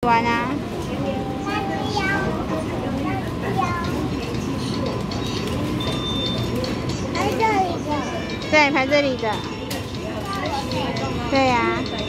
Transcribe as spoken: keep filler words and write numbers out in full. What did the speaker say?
玩啊。 排这里的。 对，排这里的。对呀、啊。